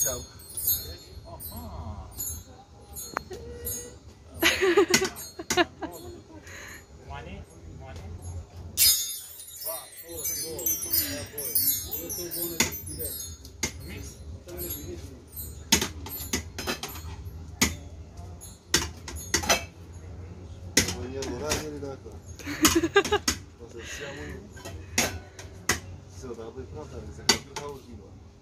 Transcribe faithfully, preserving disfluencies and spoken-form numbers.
Ciao. Vogliamo ragare da qua. Cosa siamo? Se lo davo per fare, se capito così.